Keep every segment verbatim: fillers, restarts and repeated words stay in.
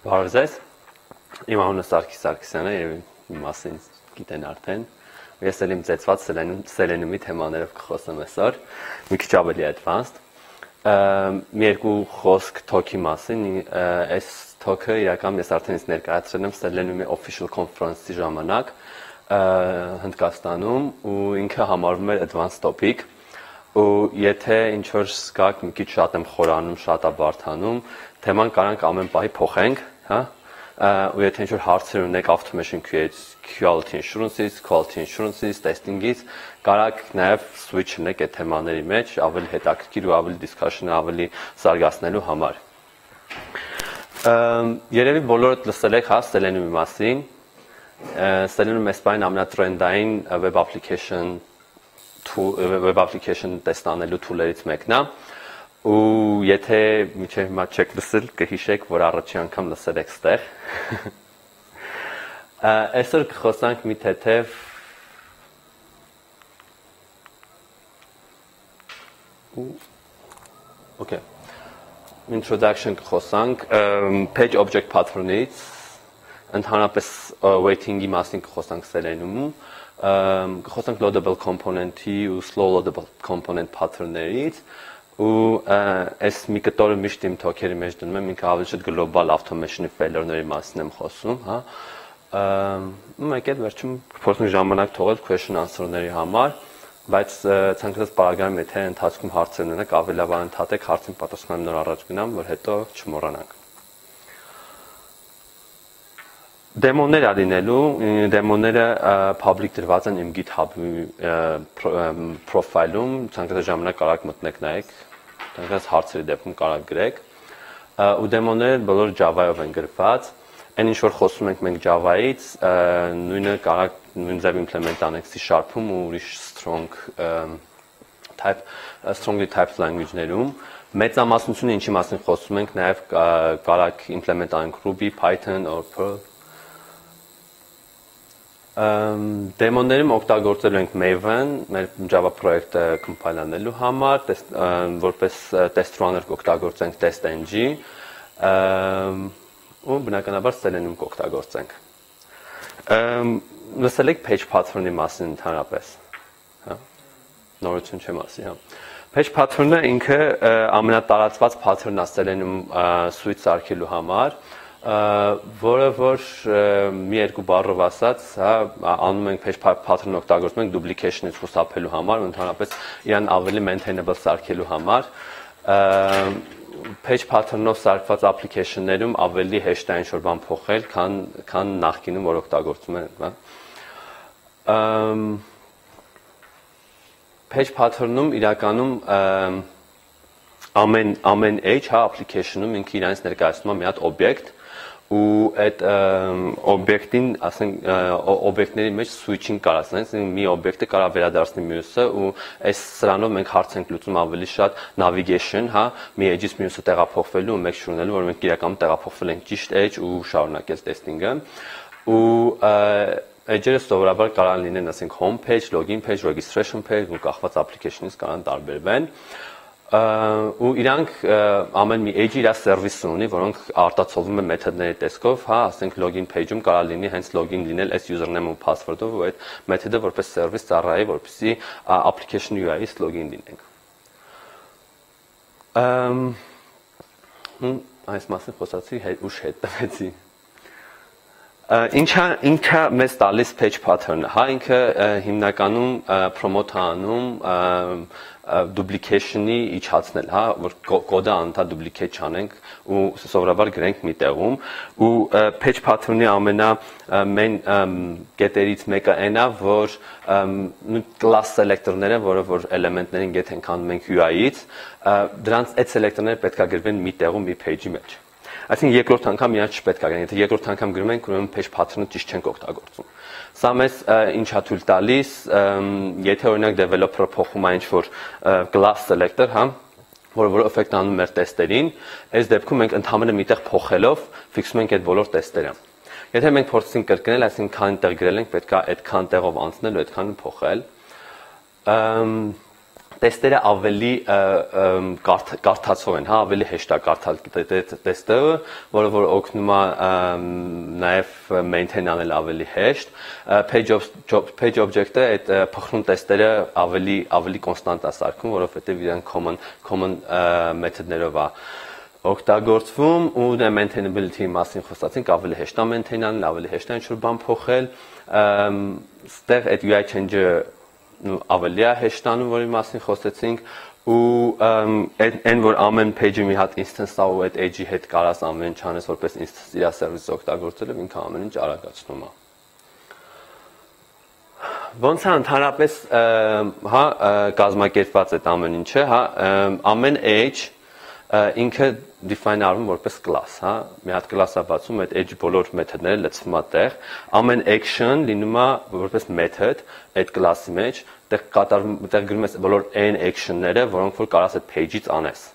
Բարև ձեզ, իմ անունը Սարգիս Սարգսյանն է եւ իմ մասին գիտեն արդեն։ Ես էլ իմ ծեծված սելենումի թեմաներով կխոսեմ այսօր, մի քիչ ավելի advanced։ Մի երկու խոսք թոքի մասին, այս թոքը իրականում ես արդեն ինձ ներկայացրել եմ սելենումի official conference-ի ժամանակ Հնդկաստանում ու ինքը համարվում է advanced topic։ Ու եթե ինչ-որ զգաք մի քիչ շատ եմ խորանում, շատ բարթանում, թեման կարանք ամեն պահի փոխենք, հա? Ու եթե ինչ-որ հարցեր ունեք automation quality insurance-ից, quality insurance-ից, testing-ից, կարաք նաև switch ունեք այդ թեմաների մեջ, ավելի հետաքրքիր ու ավելի discussion-ը ավելի զարգացնելու համար։ Երևի բոլորդ լսել եք հա Selenium-ի մասին։ Selenium-ը այս բան ամենատրենդային web application web application տեստանելու tool-երից մեկն է ու եթե մինչև հիմա չեք լսել կհիշեք որ առաջի անգամ լսել եք ստեղ այսօր կխոսանք մի թեթև Okay introduction կխոսանք page object pattern-ից ընդհանրապես waiting-ի մասին կխոսանք Selenium-ում կխոսանք loadable component-ի ու slow loadable component pattern-ներից ու այս մի կտորը միշտ իմ թոքերի մեջ դնում եմ ինքը ավելի շատ global automation-ի failure-ների մասին եմ խոսում, հա։ Մեկ էլ վերջում կփորձենք ժամանակ թողել question answer-ների համար, բայց ցանկացած պարագայում եթե ընթացքում հարցեր ունենաք, ավելի լավ ընդհատեք, հարցին պատասխանեմ նոր առաջ գնամ, որ հետո չմոռանանք։ Դեմոներ ալինելու, դեմոները public դրված են իմ GitHub-ի profile-ում, ցանկացած ժամանակ կարաք մտնեք նայեք, ցանկացած հարցերի դեպքում կարաք գրեք, ու դեմոները բոլոր Java-ով են գրված, այն ինչ որ խոսում ենք մենք Java-ից, նույնը կարաք նույն ձև implement անենք C#-ում ու ուրիշ strong type strongly typed language-ներում, մեծամասնությունը ինչի մասին խոսում ենք, նաև կարաք implement անենք Ruby, Python or Perl Դեմոներում օգտագործելու ենք Maven, մեր Java պրոյեկտը compile անելու համար, որպես test runner կօգտագործենք TestNG, ու բնականաբար Selenium կօգտագործենք։ Լսել եք page pattern-ի մասին ընդհանրապես, հա։ Նորություն չեմ ասի, հա։ Page pattern-ը ինքը ամենատարածված pattern-ը Selenium suite սարքելու համար, որը որ մի երկու բառով ասած, հա, անում ենք page pattern օգտագործում ենք duplication-ից խուսափելու համար, ընդհանրապես իրան ավելի maintainable սարքելու համար, page pattern-ով սարքված application-ներում ավելի հեշտ է ինչ-որ բան փոխել, քան քան նախկինում որ օգտագործում են, հա։ Page pattern-ում իրականում ամեն ամեն edge, հա, application-ում ինքը իրանից ներկայացնում է մի հատ օբյեկտ ու այդ օբյեկտին, ասենք, օբյեկտների մեջ switching կարող ասենք, մի օբյեկտը կարող վերադարձնի մյուսը ու այս սրանով մենք հարց ենք լուծում ավելի շատ navigation, հա, մի edge-ից մյուսը տեղափոխվելու ու make sure-նելու, որ մենք իրականում տեղափոխվել ենք ճիշտ edge ու շարունակել testing-ը ու edge-երը սովորաբար կարող են լինեն, ասենք, home page, login page, registration page ու կախված application-ից կարող են տարբերվեն ու իրանք ամեն մի edge իր service ունի, որոնք արտացոլվում են մեթոդների տեսքով, հա, ասենք login page-ում կարող լինի հենց login լինել այս username ու password-ով ու այդ մեթոդը որպես service ծառայի, որպեսզի application U I-ից login լինենք։ Այս մասին խոսացի, ուշ հետ տվեցի։ Ինչա ինքը մեզ տալիս page pattern-ը, հա, ինքը հիմնականում promote անում duplication-ի իջացնել, հա, որ կոդը անընդհատ duplicate չանենք ու սովորաբար գրենք մի տեղում ու page pattern-ի ամենա main կետերից մեկը այն է, որ class selector-ները, որը որ էլեմենտներին get ենք անում ենք U I-ից, դրանց այդ selector-ները պետք է գրվեն մի տեղում մի page-ի մեջ։ Այսինքն երկրորդ անգամ իրանց չպետք է գնան, եթե երկրորդ անգամ գրում ենք, ուրեմն page pattern-ը ճիշտ չենք օգտագործում։ Սա մեզ ինչ է թույլ տալիս, եթե օրինակ developer-ը փոխում է ինչ-որ class selector, հա, որը որ effect անում մեր տեստերին, այս դեպքում մենք ընդհանրապես միտեղ փոխելով ֆիքսում ենք այդ բոլոր տեստերը։ Եթե մենք փորձենք կրկնել, այսինքն քան տեղ գրել ենք, պետք է այդքան տեղով անցնել ու այդքան փոխել։ տեստերը ավելի կարդացող են, հա, ավելի հեշտ է կարդալ տեստը, որը որ օգնում է նաև maintain անել ավելի հեշտ։ Page object-ը այդ փխրուն տեստերը ավելի ավելի կոնստանտ է սարքում, որովհետև իրեն common common method-ներով է օգտագործվում ու դա maintainability-ի մասին խոսացինք, ավելի հեշտ է maintain անել, ավելի հեշտ է ինչ-որ բան փոխել, ստեղ այդ U I change-ը ավելի է հեշտանում, որի մասին խոսեցինք ու այն որ ամեն page-ը մի հատ instance է ու այդ edge-ի հետ կարաս ամեն ինչ անես որպես instance իր service-ը օգտագործելով ինքը ամեն ինչ արագացնում է։ Ոնց է ընդհանրապես հա կազմակերպված այդ ամեն ինչը, հա ամեն edge ինքը define արվում որպես class, հա, մի հատ class-ը բացում, այդ edge բոլոր մեթոդները լցվում է տեղ, ամեն action լինում է որպես method այդ class-ի մեջ, տեղ կատարվում, տեղ գրում ես բոլոր n action-ները, որոնք որ կարաս այդ page-ից անես։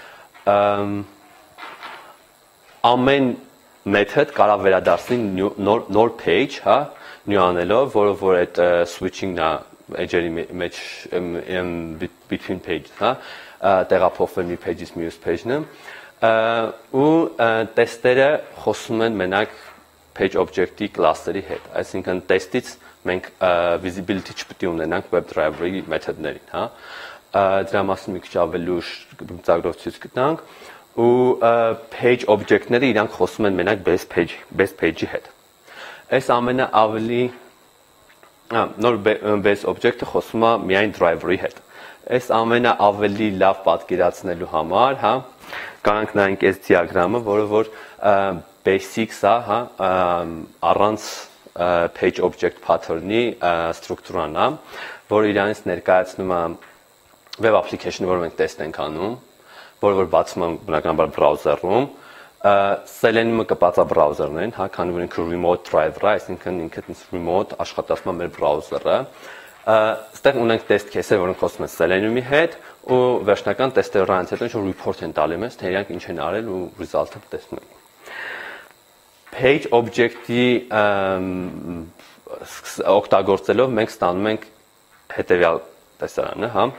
Ամեն method կարող վերադարձնի նոր նոր page, հա, new անելով, որը որ այդ switching-ն է edge-երի մեջ between pages, հա, տեղափոխվել մի page-ից մյուս page-ը ու տեստերը խոսում են մենակ page object-ի class-երի հետ, այսինքն տեստից մենք visibility չպետք է ունենանք WebDriver-ի մեթոդներին, հա, դրա մասին մի քիչ ավելի ուշ ծրագրով ցույց կտանք ու page object-ները իրանք խոսում են մենակ base page, base page-ի հետ։ Այս ամենը ավելի նոր base object-ը խոսում է միայն driver-ի հետ։ Այս ամենը ավելի լավ պատկերացնելու համար, հա, կանանք նայենք այս դիագրամը, որը որ basics է, հա, առանց page object pattern-ի ստրուկտուրան է, որը իրանից ներկայացնում է web application-ը, որը մենք տեստ ենք անում, որը որ բացում է բնականաբար browser-ում, Selenium-ը կպած է browser-ներին, հա, քանի որ ինքը remote driver-ը, այսինքն ինքը remote աշխատացնում է մեր browser-ը։ Ստեղ ունենք test case-եր, որոնք խոսում են Selenium-ի հետ ու վերջնական տեստերից հետո ինչ-որ report են տալի մեզ, թե իրանք ինչ են արել ու result-ը տեսնում ենք։ Page object-ի օգտագործելով մենք ստանում ենք հետևյալ տեսարանը, հա։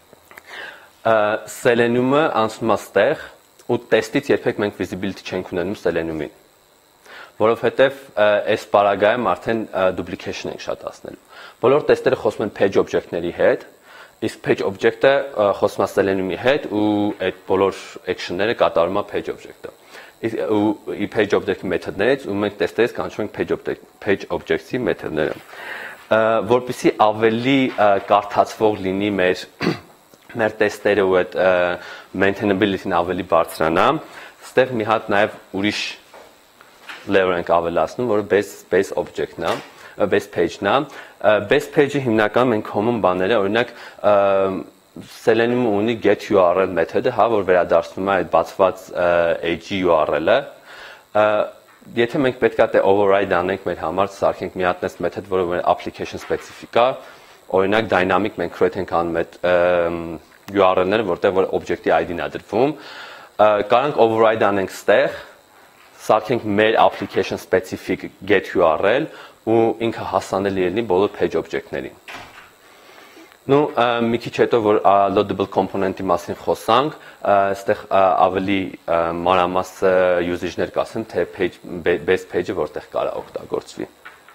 Selenium-ը անցնում է ստեղ ու տեստից երբեք մենք visibility չենք ունենում Selenium-ին, որովհետև այս պարագայում արդեն duplication ենք շատացնելու։ Բոլոր տեստերը խոսում են page object-ների հետ, իսկ page object-ը խոսում է Selenium-ի հետ ու այդ բոլոր action-ները կատարում է page object-ը։ Ու ի page object-ի մեթոդներից ու մենք տեստերից կանչում ենք page object, page object-ի մեթոդները։ Որպեսզի ավելի կարդացվող լինի մեր մեր տեստերը ու այդ maintainability-ն ավելի բարձրանա, ստեղ մի հատ նաև ուրիշ layer ենք ավելացնում, որը base base object-ն է, base page-ն է։ Base page-ը հիմնականում մենք common բաները, օրինակ Selenium-ը ունի get U R L մեթոդը, հա, որ վերադարձնում է այդ բացված edge-ի U R L-ը։ Եթե մենք պետքա թե override անենք մեր համար, սարքենք մի հատ նես մեթոդ, որը application specific է, օրինակ dynamic մենք create ենք անում այդ U R L-ները, որտեղ որ object-ի I D-ն է դրվում, կարանք override անենք ստեղ, սարքենք մեր application specific get U R L ու ինքը հասանելի լինի բոլոր page object-ներին։ Նու մի քիչ հետո որ loadable component-ի մասին խոսանք, այստեղ ավելի մանրամասը usage-ներ կասեն, թե page base page-ը որտեղ կարա օգտագործվի։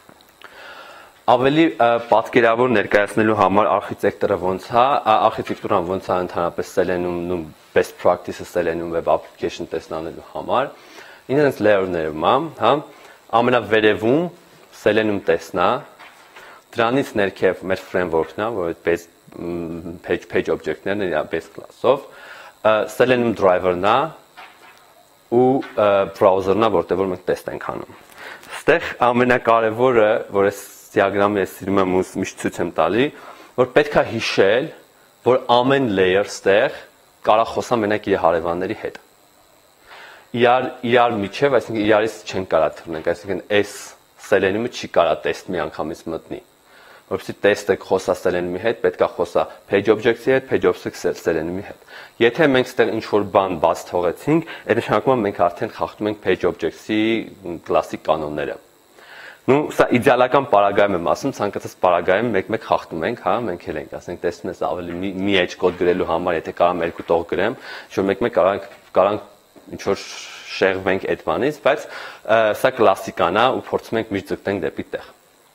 Ավելի պատկերավոր ներկայացնելու համար architecture-ը ոնց է, architecture-ն ոնց է ընդհանրապես Selenium-ում best practice-ը Selenium web application տեսնանելու համար։ Ինձ layer-ներում է, հա, ամենավերևում Selenium տեսնա, դրանից ներքև մեր framework-ն է, որ այդ base page page object-ներն է base class-ով, Selenium driver-ն է ու browser-ն է, որտեղ որ մենք տեստ ենք անում։ Ստեղ ամենակարևորը, որ այս դիագրամը ես սիրում եմ ու միշտ ցույց եմ տալի, որ պետք է հիշել, որ ամեն layer ստեղ կարող խոսա մենակ իր հարևանների հետ։ Իրար իրար միջև, այսինքն իրարից չեն կարա թռնենք, այսինքն այս Selenium-ը չի կարա տեստ մի անգամից մտնի։ Որպեսզի տեստը խոսա Selenium-ի հետ, պետք է խոսա page object-ի հետ, page object-ը Selenium-ի հետ։ Եթե մենք ստեղ ինչ-որ բան բաց թողեցինք, այդ նշանակում է մենք արդեն խախտում ենք page object-ի կլասիկ կանոնները։ Ну, սա իդեալական պարագայում եմ ասում, ցանկացած պարագայում մեկ-մեկ խախտում ենք, հա, մենք էլ ենք, ասենք, տեսնում ես ավելի մի, մի edge կոդ գրելու համար, եթե կարամ երկու տող գրեմ, ինչ-որ մեկ-մեկ կարանք կարանք ինչ-որ շեղվենք այդ բանից, բայց սա կլասիկան է ու փորձում ենք միշտ ձգտենք դեպի տեղ։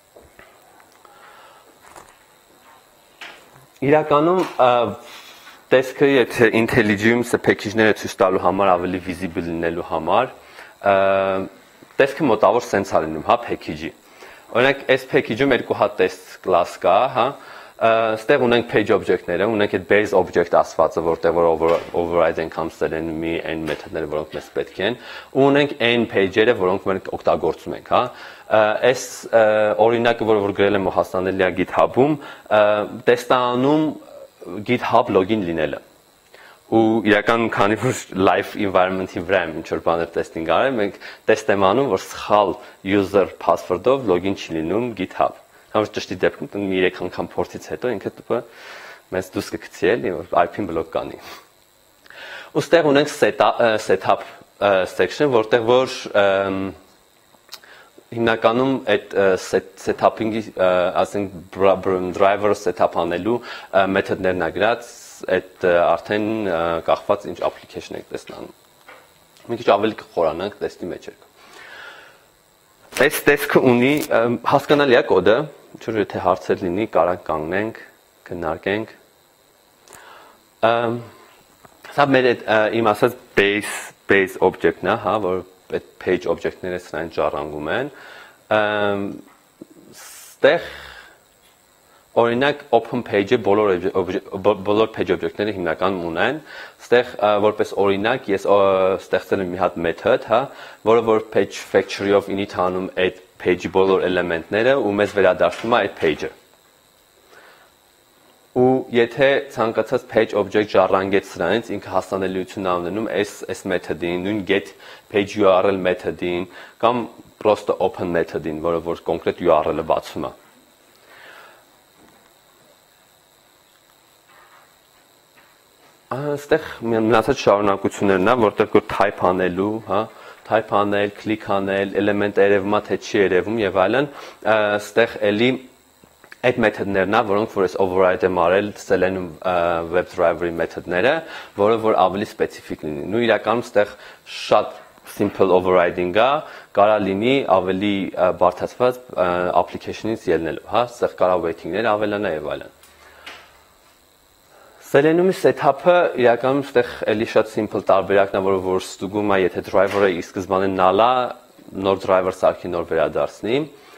Իրականում տեսքը, եթե IntelliJ-ը package-ները ցույց տալու համար ավելի visible լինելու համար, տեսքը մոտավոր սենց է լինում, հա, package-ի։ Օրինակ, այս package-ում երկու հատ test class կա, հա, ստեղ ունենք page object-ները, ունենք այդ base object ասվածը, որտեղ որ override ենք համստել մի n մեթոդները, որոնք մեզ պետք են, ու ունենք n page-երը, որոնք մենք օգտագործում ենք, հա։ Այս օրինակը, որը որ գրել եմ ու հասանելի է GitHub-ում, տեստանում GitHub login լինելը։ Ու իրական քանի որ live environment-ի վրա եմ ինչ-որ բաներ տեստինգ արել, մենք տեստ եմ անում, որ սխալ user password-ով login չի լինում GitHub։ Համ ճշտի դեպքում մի երեք անգամ փորձից հետո ինքը տուպը մեզ դուրս կգցի էլի, որ I P-ն բլոկ կանի։ Ու ստեղ ունենք setup section, որտեղ որ հիմնականում այդ setup-ինգի, ասենք driver-ը setup անելու մեթոդներն ա գրած, այդ արդեն կախված ինչ application եք տեսնանում։ Մի քիչ ավելի կխորանանք տեստի մեջ եք։ Այս տեսքը ունի հասկանալի է կոդը, ինչ-որ եթե հարցեր լինի, կարանք կանգնենք, քննարկենք։ Սա մեր այդ իմ ասած base base object-ն է, հա, որ այդ page object-ները սրանք ժառանգում են։ Ստեղ օրինակ open page-ը բոլոր բոլոր page object-ները հիմնականում ունեն։ Ստեղ որպես օրինակ ես ստեղծել եմ մի հատ method, հա, որը որ page factory-ով init անում այդ page-ի բոլոր էլեմենտները ու մեզ վերադարձնում է այդ page-ը։ Ու եթե ցանկացած page object ժառանգեց սրանից, ինքը հասանելիություն ունենում այս այս մեթոդին, նույն get page U R L մեթոդին կամ просто open մեթոդին, որը որ կոնկրետ U R L-ը բացում է։ Այստեղ մնացած շարունակություններն է, որտեղ որ type անելու, հա, type aնել, click անել, element երևում է, թե չի երևում եւ այլն, այստեղ էլի այդ մեթոդներն է, որոնք որ ես override եմ արել Selenium WebDriver-ի մեթոդները, որը որ ավելի սպეციფიկ լինի։ Նու իրականում այստեղ շատ simple overriding է, կարա լինի ավելի բարդացված application-ից ելնելով, հա, այստեղ կարա waiting-ներ ավելանա եւ այլն։ Selenium-ի setup-ը իրականում այստեղ էլի շատ simple տարբերակն է, որը որ ստուգում է, եթե driver-ը ի սկզբանե null է, նոր driver սարքի նոր վերադարձնի։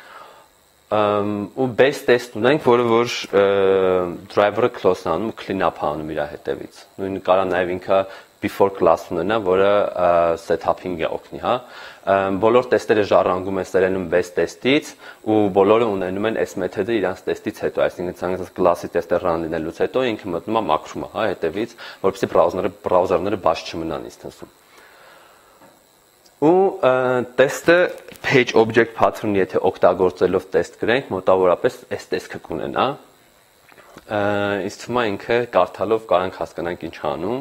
Ու base test ունենք, որը որ driver-ը close անում ու clean up անում իր հետևից։ Նույն կարա նաև ինքը before class ունենա, որը setup-ին է օգնի, հա։ Բոլոր տեստերը ժառանգում են Selenium base test-ից ու բոլորը ունենում են այս մեթոդը իրանց test-ից հետո, այսինքն ցանկացած class-ի տեստը run լինելուց հետո ինքը մտնում է մաքրում է, հա, հետևից, որպեսզի browser-ները browser-ները բաց չմնան ինստանսում։ Ու տեստը page object pattern-ը եթե օգտագործելով տեստ գրենք, մոտավորապես այս տեսքը կունենա։ Իսկ թվում է ինքը կարդալով կարանք հասկանանք ինչ անում։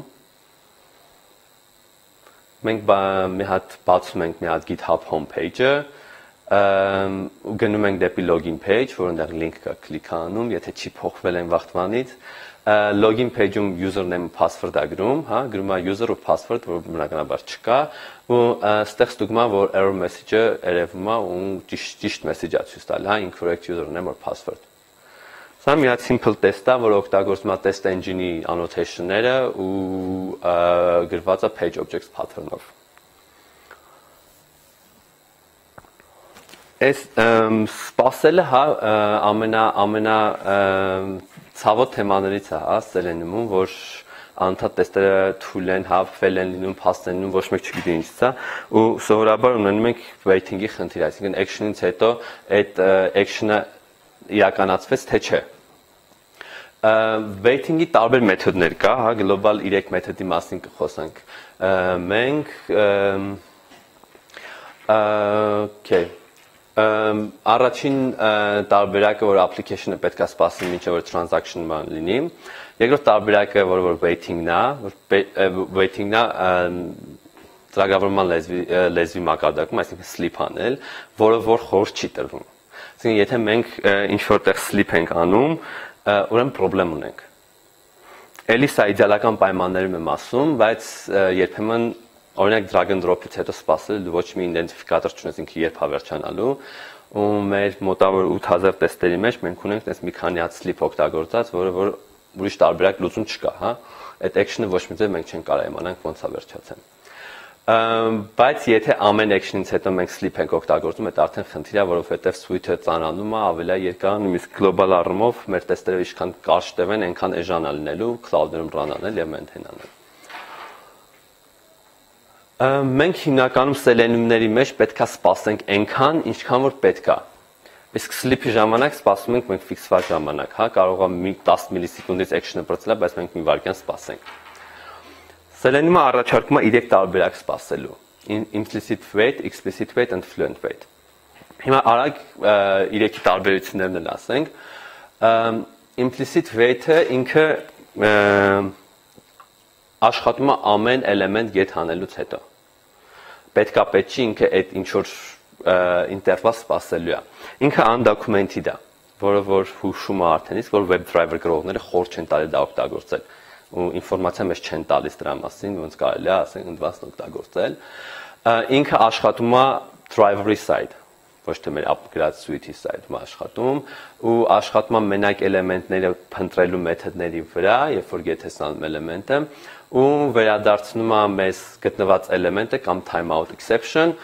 Մենք մի հատ բացում ենք մի հատ GitHub homepage-ը, ու գնում ենք դեպի login page, որ այնտեղ link կա, click անում, եթե չի փոխվել այն վաղտմանից, login page-ում username-ը password-ը գրում, հա, գրում է user ու password, որ բնականաբար չկա, ու այստեղ ստուգում է, որ error message-ը երևում է ու ճիշտ ճիշտ message-ը ցույց տալի, հա, incorrect username or password։ Սա մի հատ simple test է, որը օգտագործում է test engine-ի annotation-ները ու գրված է page objects pattern-ով։ Այս սպասելը, հա, ամենա ամենա ցավոտ թեմաներից է, հա, Selenium-ում, որ անդադ տեստերը թույլ են, հա, fail են լինում, pass են լինում, ոչ մեկ չգիտի ինչից է, ու սովորաբար ունենում ենք waiting-ի խնդիր, այսինքն action-ից հետո այդ action-ը իրականացվեց, թե չէ։ Waiting-ի տարբեր մեթոդներ կա, հա, global երեք մեթոդի մասին կխոսենք մենք, okay, առաջին տարբերակը, որ application-ը պետք է սպասի մինչև որ transaction բան լինի, երկրորդ տարբերակը, որը որ waiting-ն է, որ waiting-ն է ծրագրավորման լեզվի լեզվի մակարդակում, այսինքն sleep անել, որը որ խորհուրդ չի տրվում։ Այսինքն եթե մենք ինչ որտեղ sleep ենք անում, ուրեմն խնդրեմ ունենք։ Էլի սա իդեալական պայմաններում եմ ասում, բայց երբեմն օրինակ drag and drop-ից հետո սպասել ոչ մի իդենտիֆիկատոր չունես ինքը երբ հավերժանալու, ու մեր մոտավոր ութ հազար տեստերի մեջ մենք ունենք այս մի քանի հատ sleep օգտագործած, որը որ ուրիշ տարբերակ լուծում չկա, հա։ Այդ action-ը ոչ մի ձև մենք չենք կարող իմանանք ոնց է վերջացել։ Բայց եթե ամեն action-ից հետո մենք sleep ենք օգտագործում, այդ արդեն խնդիր է, որովհետև suite-ը ծանրանում է, ավելի երկար, նույնիսկ global առումով մեր տեստերը ինչքան կարճ տևեն, այնքան էժան է լինելու cloud-երում run անել եւ maintain անել։ Մենք հիմնականում Selenium-ների մեջ պետքա սպասենք այնքան, ինչքան որ պետքա։ Իսկ sleep-ի ժամանակ սպասում ենք մենք ֆիքսված ժամանակ, հա, կարող է դես միլիսեկունդից action-ը բրծել, բայց մենք մի վայրկյան սպասենք։ Selenium-ը առաջարկում է երեք տարբերակ սպասելու. implicit wait, explicit wait and fluent wait։ Հիմա արագ երեքի տարբերություններն էլ ասենք։ Implicit wait-ը ինքը աշխատում է ամեն էլեմենտ get հանելուց հետո։ Պետքա պետք չի ինքը այդ ինչ որ ինտերվալ սպասելու է։ Ինքը undocumented է, որը որ հուշում է արդեն իսկ, որ web driver գրողները խոր չեն տալի դա օգտագործել, ու ինֆորմացիա մեզ չեն տալիս դրա մասին, ոնց կարելի է ասենք ընդվաստ օգտագործել։ Ինքը աշխատում է driver-ի side, ոչ թե մեր upgrade suite-ի side-ում աշխատում, ու աշխատում է մենակ էլեմենտները փնտրելու մեթոդների վրա, երբ որ get ես անում էլեմենտը, ու վերադարձնում է մեզ գտնված էլեմենտը կամ timeout exception,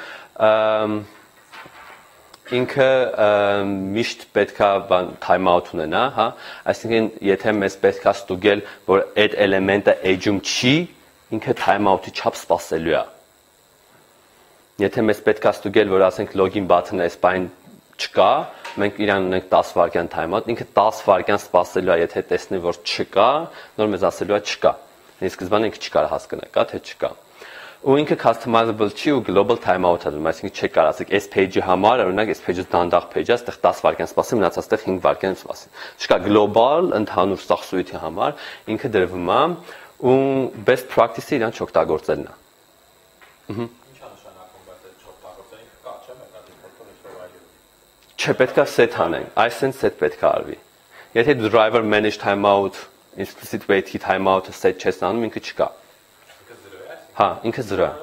ինքը միշտ պետքա timeout ունենա, հա, այսինքն եթե մեզ պետքա ստուգել, որ այդ էլեմենտը edge-ում չի, ինքը timeout-ի չափ սպասելու է։ Եթե մեզ պետքա ստուգել, որ ասենք login button-ը այս բան չկա, մենք իրան ունենք դես վայրկյան timeout, ինքը դես վայրկյան սպասելու է, եթե տեսնի, որ չկա, նոր մեզ ասելու է չկա։ Իսկ սկզբանե ինքը չկար հասկանա, կա թե չկա։ Ու ինքը customizable չի ու global timeout է դնում, այսինքն չեք կարող ասեք, այս page-ի համար, օրինակ, այս page-ը դանդաղ page-է, այստեղ դես վայրկյան սպասի, մնացածտեղ հինգ վայրկյան սպասի։ Չկա global ընդհանուր սաղ suite-ի համար, ինքը դրվում է ու best practice-ը իրան չօգտագործելն է։ Ահա։ Չէ, պետքա set անենք, այսինքն set պետքա արվի։ Եթե driver manage timeout, implicit wait-ի timeout-ը set չես անում, ինքը չկա։ Հա, ինքը զրո է։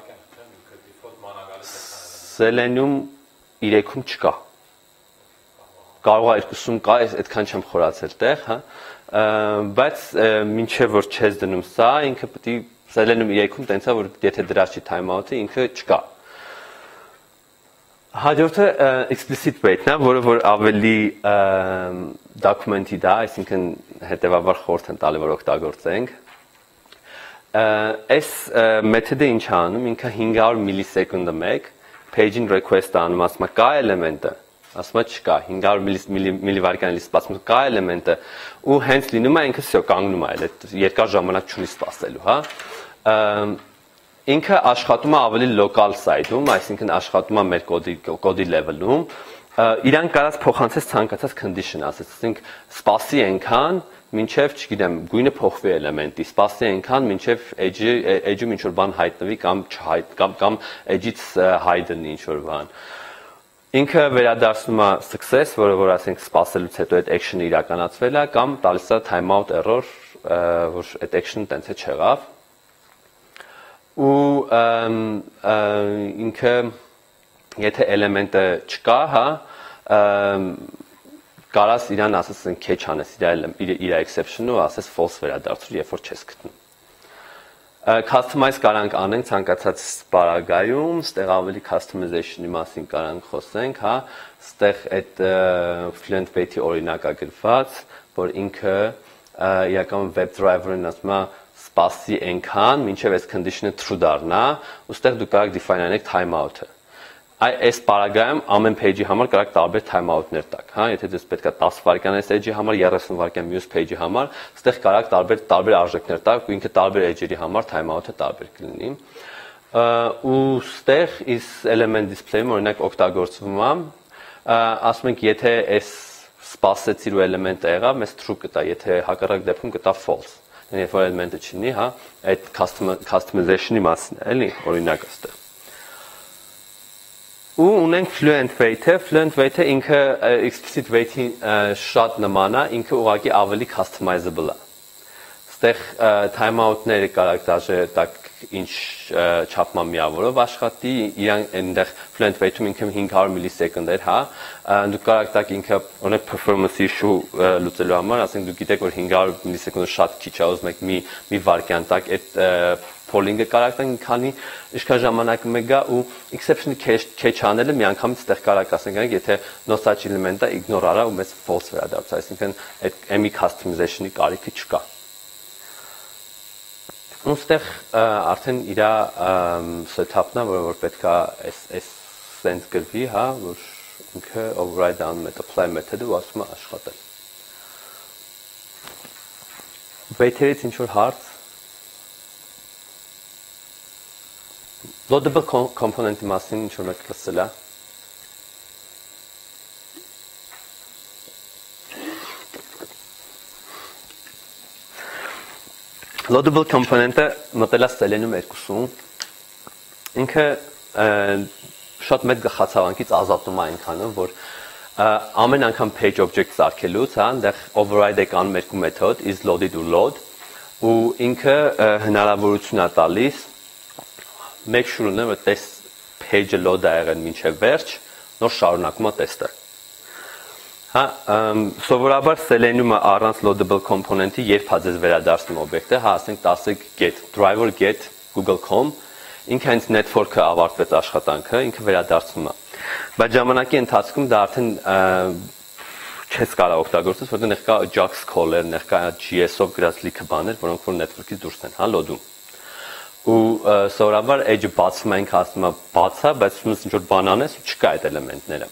Selenium երեքում չկա։ Կարող է երկուսում կա, այդքան չեմ խորացել տեղ, հա, բայց մինչև որ չես դնում սա, ինքը պետք է Selenium երեքում տենց է, որ եթե դրած չի timeout-ը, ինքը չկա։ Հաջորդը explicit wait-ն է, որը որ ավելի documented է, այսինքն հետևաբար խորհուրդ են տալի, որ օգտագործենք։ Այս մեթոդը ինչ է անում, ինքը հինգ հարյուր միլիսեկունդը մեկ page-in request-ը անում, ասում է կա էլեմենտը, ասում է չկա, հինգ հարյուր միլիվայրկյան սպասում կա էլեմենտը, ու հենց լինում է ինքը սյո կանգնում է, այդ երկար ժամանակ չունի սպասելու, հա։ Ինքը աշխատում է ավելի local side-ում, այսինքն աշխատում է մեր կոդի կոդի level-ում, իրան կարած փոխանցես ցանկացած condition, ասենք սպասի այնքան, մինչև, չգիտեմ, գույնը փոխվի էլեմենտի, սպասի այնքան, մինչև edge-ի edge-ում ինչ որ բան հայտնվի կամ չհայտ կամ կամ edge-ից հայտնի ինչ որ բան։ Ինքը վերադարձնում է success, որը որ ասենք սպասելուց հետո այդ action-ը իրականացվել է կամ տալիս է timeout error, որ այդ action-ը տենց է չեղավ։ Ու ինքը եթե էլեմենտը չկա, հա, կարաս իրան ասես catch անես իր իր exception-ը ու ասես false վերադարձու, երբ որ չես գտնում։ Customize կարանք անենք ցանկացած բaragայում, ստեղ ավելի customization-ի մասին կարանք խոսենք, հա, ստեղ այդ fluent wait-ի օրինակը գրված, որ ինքը իրական web driver-ն ասում է սպասի այնքան, մինչև այս condition-ը true դառնա, ու ստեղ դուք կարող define անեք timeout-ը։ Այս բaragայում ամեն page-ի համար կարող տարբեր timeout-ներ տաք, հա, եթե դες պետքա դես վայրկյան այս edge-ի համար, երեսուն վայրկյան մյուս page-ի համար, ստեղ կարող տարբեր տարբեր արժեքներ տաք, ու ինքը տարբեր edge-երի համար timeout-ը տարբեր կլինի։ Ու ստեղ is element display-ում օրինակ օգտագործվում է, ասում ենք, եթե այս սպասեցիր ու էլեմենտը եղավ, մեզ true կտա, եթե հակառակ դեպքում կտա false։ երբ որ element-ը չունի, հա, այդ customization-ի մասին է, էլի, օրինակ այստեղ։ Ու ունենք fluent weight-ը, fluent weight-ը ինքը explicit weight-ի շատ նման է, ինքը ուղղակի ավելի customizable է։ Այստեղ timeout-ները կարակ դաժե տակ ինչ չափման միավորով աշխատի, իրան այնտեղ fluent weight-ում ինքը հինգ հարյուր միլիսեկունդ էր, հա, դուք կարակ տակ ինքը օրինակ performance issue լուծելու համար, ասենք դուք գիտեք որ հինգ հարյուր միլիսեկունդը շատ քիչ է, ուզում եք մի մի վայրկյան տակ այդ polling-ը կարակ տակ քանի ինչքան ժամանակում է գա ու exception catch անելը միանգամից այդտեղ կարակ ասենք, եթե no such element-ը ignore արա ու մեծ false վերադարձ, այսինքն այդ M E customization-ի կարիքը չկա։ Ոստեղ արդեն իր setup-ն է, որը որ պետք է այս այս sense գրվի, հա, որ ինքը override անում է apply method-ը ու ասում է աշխատել։ Weight-երից ինչ որ հարց։ Loadable component-ի մասին ինչ որ մեկ լսել է։ Loadable component-ը մտել է Selenium երկուսում, ինքը շատ մեծ գլխացավանքից ազատում է այնքանը, որ ամեն անգամ page object սարքելուց, հա, այնտեղ override է կանում երկու մեթոդ, is loaded ու load, ու ինքը հնարավորություն է տալիս make sure ունեմ, որ test page-ը load է եղել մինչև վերջ, նոր շարունակում է test-ը։ Հա, սովորաբար Selenium-ը առանց loadable component-ի երբ է ձեզ վերադարձնում օբյեկտը, հա, ասենք տասեք get driver get google dot com, ինքը հենց network-ը ավարտվեց աշխատանքը, ինքը վերադարձնում է։ Բայց ժամանակի ընթացքում դա արդեն չես կարող օգտագործել, որտեղ ներկա Ajax call-եր, ներկա J S-ով գրած լիքը բաներ, որոնք որ network-ից դուրս են, հա, load-ում։ Ու սովորաբար edge-ը բացվում է, ինքը ասում է բաց է, բայց ոնց ինչ որ բան անես ու չկա այդ էլեմենտները։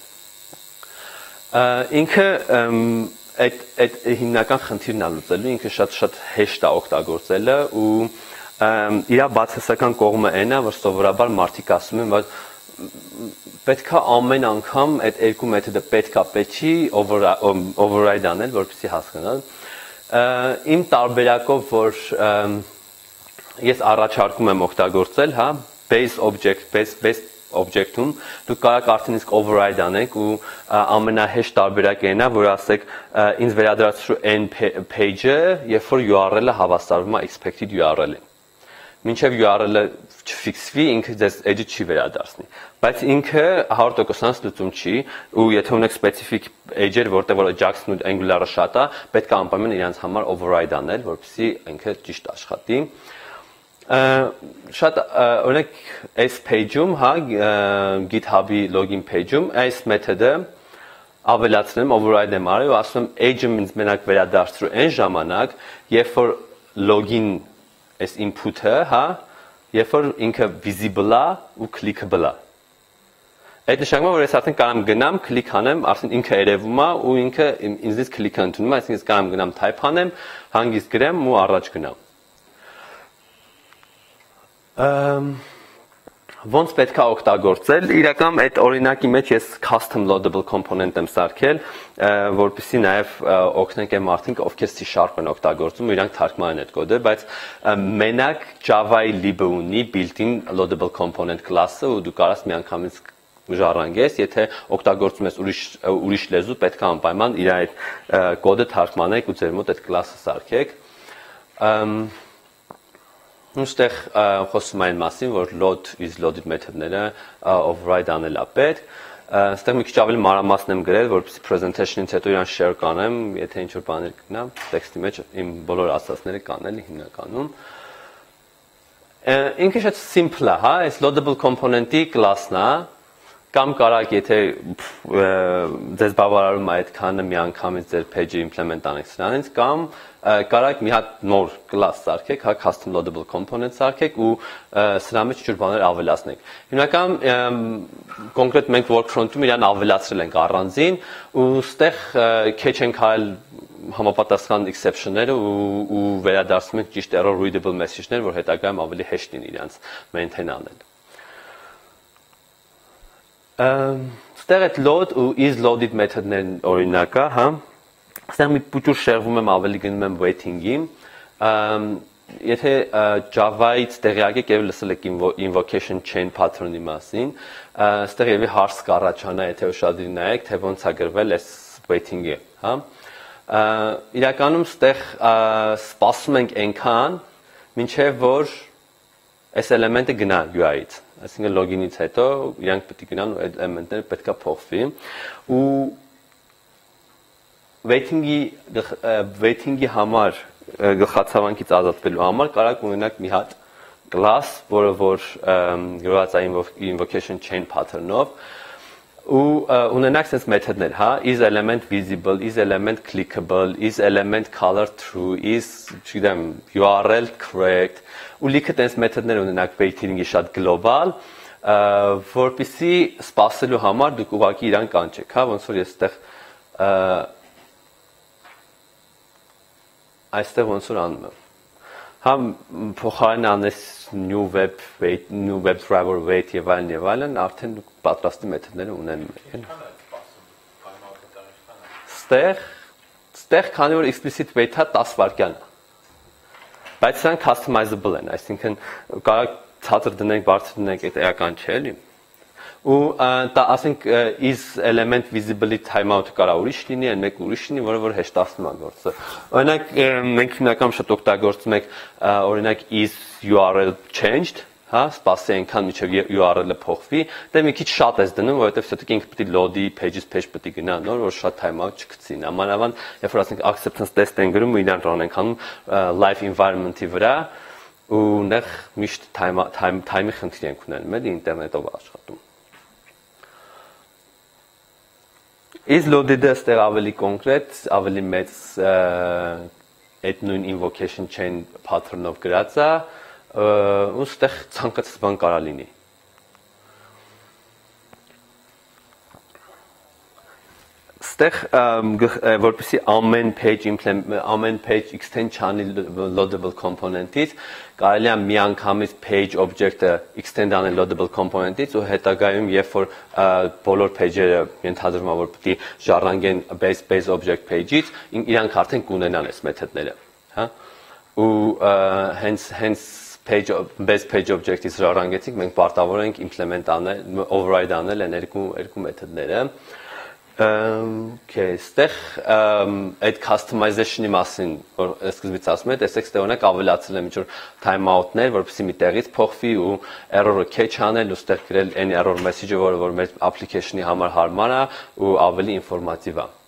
Ինքը այդ այդ հիմնական խնդիրն է լուծելու, ինքը շատ-շատ հեշտ է օգտագործելը ու իր բացասական կողմը այն է, որ սովորաբար մարդիկ ասում են, որ պետքա ամեն անգամ այդ երկու մեթոդը պետքա պետքի override անել, որպեսզի հասկանալ։ Իմ տարբերակով, որ ես առաջարկում եմ օգտագործել, հա, base object, base base object-ում դուք կարող արդեն իսկ override անեք ու ամենահեշտ տարբերակը այն է, որ ասեք ինձ վերադարձրու n page-ը, երբ որ U R L-ը հավասարվում է expected U R L-ին։ Մինչև U R L-ը չֆիքսվի, ինքը ձեզ edge-ը չի վերադարձնի։ Բայց ինքը հարյուր տոկոս լուծում չի ու եթե ունեք specific edge-եր, որտեղ որ Ajax-ն ու Angular-ը շատ է, պետք է անպայման իրենց համար override անել, որպեսզի ինքը ճիշտ աշխատի։ Շատ օրինակ այս page-ում, հա, GitHub-ի login page-ում այս մեթոդը ավելացնում, override եմ արել ու ասում եմ edge-ը ինձ մենակ վերադարձրու այն ժամանակ, երբ որ login այս input-ը, հա, երբ որ ինքը visible է ու clickable է։ Այդ նշանակում է, որ ես արդեն կարամ գնամ, click անեմ, արդեն ինքը երևում է ու ինքը ինձից click-ը ընդունում է, այսինքն ես կարամ գնամ type անեմ, հանգիստ գրեմ ու առաջ գնամ։ Ոնց պետք է օգտագործել, իրական այդ օրինակի մեջ ես custom loadable component եմ սարքել, որպեսզի նաև օգնենք այն մարդիկ, ովքեր C# են օգտագործում, իրանք թարգման են այդ կոդը, բայց մենակ Java-ի lib-ը ունի built-in loadable component class-ը ու դու կարաս միանգամից ժառանգես, եթե օգտագործում ես ուրիշ ուրիշ լեզու, պետք է անպայման իր այդ կոդը թարգմանեք ու ձեր մոտ այդ class-ը սարքեք։ Ուստեղ խոսում այն մասին, որ load is loaded մեթոդները override անել է պետք։ Այստեղ մի քիչ ավելի մանրամասն եմ գրել, որպեսզի presentation-ից հետո իրան share կանեմ, եթե ինչ որ բաներ գնա, տեքստի մեջ իմ բոլոր ասածները կանել հիմնականում։ Ինքը շատ simple է, հա, այս loadable component-ի class-ն է, կամ կարակ եթե ձեզ բավարարում է այդքանը միանգամից ձեր page-ը implement անեք սրանից, կամ կարակ մի հատ նոր class սարքեք, հա, custom loadable component սարքեք ու սրա մեջ ինչ-որ բաներ ավելացնեք։ Հիմնական կոնկրետ մենք workfront-ում իրան ավելացրել ենք առանձին ու ստեղ catch ենք արել համապատասխան exception-ները ու վերադարձնում ենք ճիշտ error readable message-ներ, որ հետագայում ավելի հեշտ լինի իրանց maintain անել։ Ստեղ այդ load ու is loaded մեթոդներն օրինակա, հա։ Ստեղ մի փոքր շեղվում եմ ավելի գնում եմ waiting-ի, Եթե Java-ից տեղյակ եք եւ լսել եք invocation chain pattern-ի մասին, այստեղ եւի հարց կառաջանա, եթե ուշադիր նայեք, թե ոնց է գրվել այս waiting-ը, հա։ Իրականում այստեղ սպասում ենք այնքան, մինչեւ որ այս էլեմենտը գնա յու այ-ից, այսինքն login-ից հետո իրանք պետք է գնան ու այդ էլեմենտները պետք է փոխվի ու waiting-ի waiting-ի համար գլխացավանքից ազատվելու համար կարող ունենաք մի հատ class, որը որ գրված է invocation chain pattern-ով ու ունենաք sense մեթոդներ, հա, is element visible, is element clickable, is element color true, is, չգիտեմ, յու ար էլ correct ու լիքը sense մեթոդներ ունենաք waiting-ի շատ global, որպեսզի սպասելու համար դուք ուղղակի իրան կանչեք, հա, ոնց որ ես այստեղ այստեղ ոնց որ անում եմ։ Հա փոխարեն անես new web wait, new web driver wait եւ այլն եւ այլն, արդեն դուք պատրաստի մեթոդները ունեն։ Ստեղ, ստեղ քանի որ explicit wait-ը դես վայրկյան է։ Բայց սրանք customizable են, այսինքն կարող ցածր դնենք, բարձր դնենք, այդ էական չէ, էլի։ Ու դա ասենք is element visibility timeout կարող ուրիշ լինի, այն մեկ ուրիշ լինի, որը որ հեշտացնում է գործը։ Օրինակ մենք հիմնականում շատ օգտագործում ենք օրինակ is յու ար էլ changed, հա, սպասի այնքան մինչև յու ար էլ-ը փոխվի, դե մի քիչ շատ ես դնում, որովհետև все-таки ինքը պետք է load-ի pages page պետք է գնա նոր, որ շատ timeout չգցի։ Նամանավան, երբ որ ասենք acceptance test են գրում ու իրան run ենք անում live environment-ի վրա, ու նեղ միշտ time-ի խնդիր ենք ունենում, էլի ինտերնետով աշխատում։ Is loaded-ը ստեղ ավելի կոնկրետ, ավելի մեծ այդ նույն invocation chain pattern-ով գրած է, ու ստեղ ցանկացած բան կարա լինի։ Ստեղ որպեսզի ամեն page ամեն page extend չանի loadable component-ից, կարելի է միանգամից page object-ը extend անել loadable component-ից ու հետագայում երբ որ բոլոր page-երը ենթադրվում է որ պետք է ժառանգեն base base object page-ից, իրանք արդեն կունենան այս մեթոդները, հա։ Ու հենց հենց page base page object-ից ժառանգեցինք, մենք պարտավոր ենք implement անել, override անել այն երկու երկու մեթոդները։ Okay, ստեղ այդ customization-ի մասին, որ սկզբից ասում եմ, տեսեք ստեղ օրինակ ավելացել եմ ինչ-որ timeout-ներ, որպեսզի մի տեղից փոխվի ու error-ը catch անել ու ստեղ գրել այն error message-ը, որը որ մեր application-ի համար հարմար է ու ավելի ինֆորմատիվ է։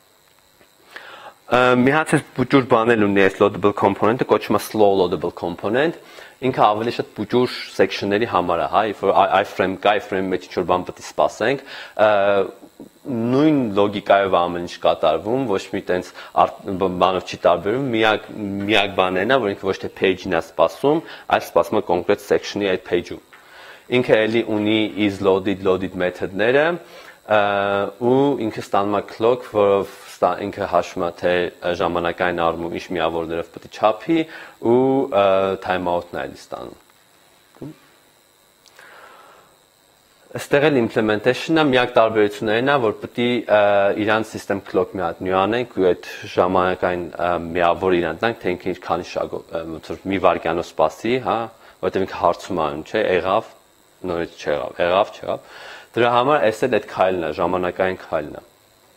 Մի հատ էս բուջուր բանել ունի այս loadable component-ը, կոչվում է slow loadable component, ինքը ավելի շատ բուջուր section-ների համար է, հա, if iframe կա, iframe-ի մեջ ինչ-որ բան պետք է սպասենք, նույն լոգիկայով ամեն ինչ կատարվում, ոչ մի տենց բանով չի տարբերվում, միակ միակ բանն է, որ ինքը ոչ թե page-ին է սպասում, այլ սպասում է կոնկրետ section-ի այդ page-ում։ Ինքը էլի ունի is loaded loaded մեթոդները, ու ինքը ստանում է clock, որով ինքը հաշվում է թե ժամանակային առումով ինչ միավորներով պետք է չափի ու timeout-ն է ստանում։ Այստեղ էլ implementation-ը միակ տարբերությունն է, որ պետք է իրանց system clock մի հատ նույն անենք ու այդ ժամանակային միավոր իրան տանք, թե ինքը ինչքանի շագով, ոնց որ մի վայրկյանով սպասի, հա, որովհետև ինքը հարցում է, չէ, եղավ, նորից չեղավ, եղավ, չեղավ։ Դրա համար այս էլ այդ քայլն է, ժամանակային քայլն է։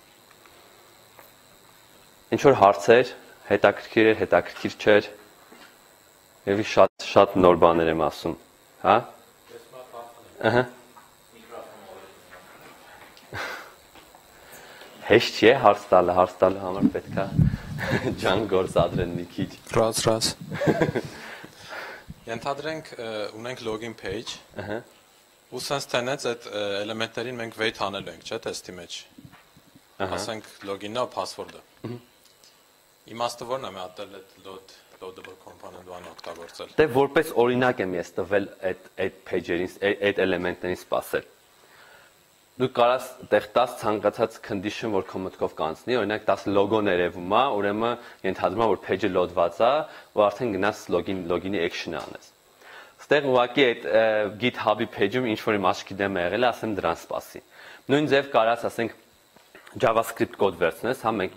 Ինչ որ հարցեր, հետաքրքիր էր, հետաքրքիր չէր։ Եվ շատ շատ նոր բաներ եմ ասում, հա։ Ահա։ Հեշտ չէ հարց տալը, հարց տալը համար պետք է ջան գործադրեն մի քիչ։ Ռաց, ռաց։ Ենթադրենք ունենք login page։ Ահա։ Ու sense tenets այդ էլեմենտներին մենք wait անելու ենք, չէ՞, test-ի մեջ։ Ահա։ Ասենք login-ը, password-ը։ Իմաստը ո՞րն է մի հատ այդ load loadable component-ը օգտագործել։ Դե որպես օրինակ եմ ես տվել այդ այդ page-երին, այդ էլեմենտներին սպասել։ Դու կարաս տեղ տաս ցանկացած condition, որ քո մտքով կանցնի, օրինակ տաս logo-ն երևում է, ուրեմն ենթադրում է, որ page-ը load-ված է, ու արդեն գնաս login login-ի action-ը անես։ Ստեղ ուղղակի այդ GitHub-ի page-ում ինչ որ իմ աչքի դեմ է եղել, ասեմ դրան սպասի։ Նույն ձև կարաս ասենք JavaScript կոդ վերցնես, հա մենք կարանք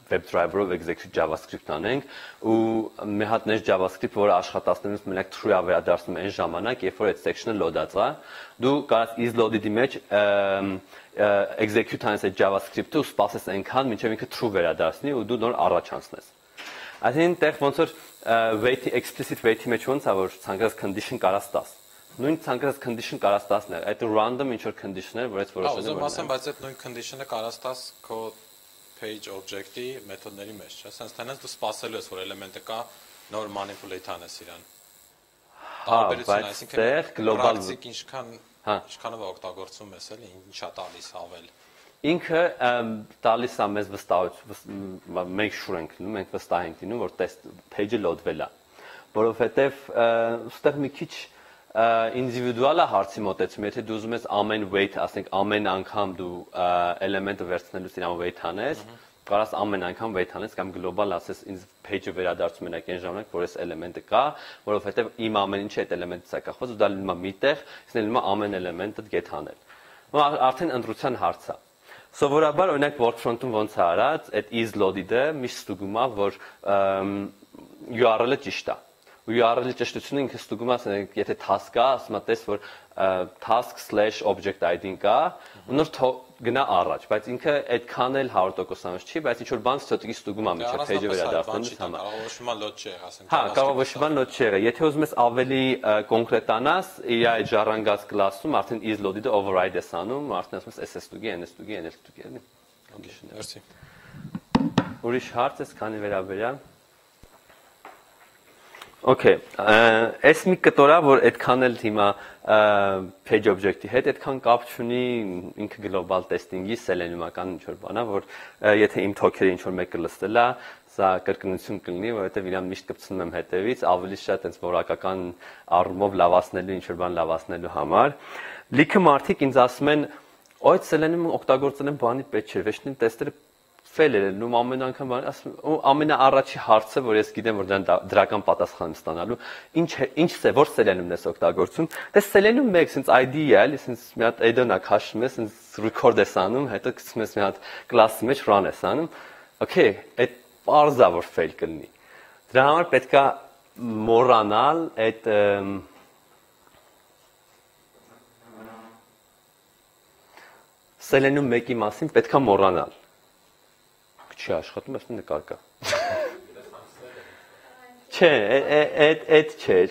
WebDriver-ով execute JavaScript անենք ու մի հատ նես JavaScript, որը աշխատացնելուց մենակ true-ա վերադարձնում այն ժամանակ, երբ որ այդ section-ը load-ած է, դու կարաս is loaded-ի մեջ execute անես այդ JavaScript-ը ու սպասես այնքան, մինչև ինքը true վերադարձնի ու դու նոր առաջ անցնես։ Այսինքն տեղ ոնց որ wait explicit wait-ի մեջ ոնց է որ ցանկացած condition կարաս տաս։ Նույն ցանկացած condition կարաս տասներ, այդ random ինչ որ condition-ներ, որ այս որոշները։ Ուզում ասեմ, բայց այդ նույն condition-ը կարաս տաս քո page object-ի մեթոդների մեջ, չէ՞։ Սենց տենես դու սպասելու ես, որ էլեմենտը կա, նոր manipulate անես իրան։ Հա, բայց տեղ global ինչքան ինչքանով օգտագործում ես, էլի, ինչա տալիս ավել։ Ինքը տալիս է մեզ վստահություն, մենք շուր ենք լինում, մենք վստահ ենք լինում, որ test page-ը load-վել է, որովհետև այստեղ մի քիչ individual-ը հարցի մոտեցում, եթե դու ուզում ես ամեն wait, ասենք ամեն անգամ դու էլեմենտը վերցնելուց իրան wait անես, կարաս ամեն անգամ wait անես կամ global ասես ինձ page-ը վերադարձում մենակ այն ժամանակ, որ այս էլեմենտը կա, որովհետև իմ ամեն ինչը այդ էլեմենտից է կախված ու դա լինում է միտեղ, իսկ լինում է ամեն էլեմենտը get անել։ Արդեն ընտրության հարց է։ Սովորաբար օրինակ workfront-ում ոնց է արած, այդ is loaded-ը միշտ ստուգում է, որ U R L-ը ճիշտ է։ U R L-ի ճշտությունը ինքը ստուգում է, եթե task կա, ասում է տես, որ task slash object I D-ն կա, ու նոր գնա առաջ, բայց ինքը այդքան էլ հարյուր տոկոս չի, բայց ինչ-որ բան ստոտիկի ստուգում է միջև page-ը վերադարձնելուց համար։ Կառավարման լոդ չի եղած, ասենք։ Հա, կառավարման լոդ չի եղել։ Եթե ուզում ես ավելի կոնկրետանաս, իր այդ ժառանգած class-ում արդեն is loaded-ը override ես անում, արդեն ասում ես S S ստուգի, N S ստուգի, N L ստուգի, էլի։ Մերսի։ Ուրիշ հարց ես, քանի վերաբերյալ։ Okay, այս մի կտորա, որ այդքան էլ հիմա page object-ի հետ այդքան կապ չունի, ինքը global testing-ի selenium-ական ինչ-որ բան է, որ եթե իմ token-ը ինչ-որ մեկը լստել է, սա կրկնություն կլինի, որովհետև իրան միշտ կպցնում եմ հետևից, ավելի շատ այնց որակական առումով լավացնելու ինչ-որ բան լավացնելու համար։ Լիքը մարդիկ ինձ ասում են, «Օ, այդ selenium-ը օգտագործել եմ բանի պետք չէ, վերջին տեստերը fail էր ելնում ամեն անգամ բան, ասում ամենաառաջի հարցը, որ ես գիտեմ, որ դրան դրական պատասխան եմ ստանալու, ինչ ինչ է, որ selenium-ն ես օգտագործում, դե selenium մեկ sense I D է, էլի sense մի հատ add-on-ա քաշում ես, sense record ես անում, հետո գցում ես մի հատ class-ի մեջ run ես անում, okay, այդ parza որ fail կլինի։ Դրա համար պետքա մոռանալ այդ selenium մեկի մասին պետքա մոռանալ։ Չի աշխատում, ասում նկար կա։ Չէ, այդ այդ չէր։